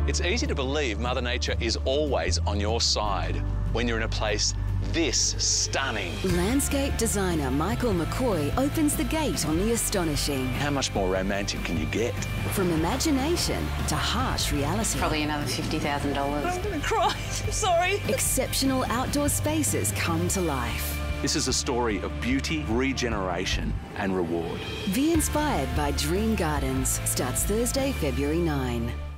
It's easy to believe Mother Nature is always on your side when you're in a place this stunning. Landscape designer Michael McCoy opens the gate on the astonishing. How much more romantic can you get? From imagination to harsh reality. Probably another $50,000. I'm gonna cry, I'm sorry. Exceptional outdoor spaces come to life. This is a story of beauty, regeneration and reward. Be inspired by Dream Gardens. Starts Thursday, February 9.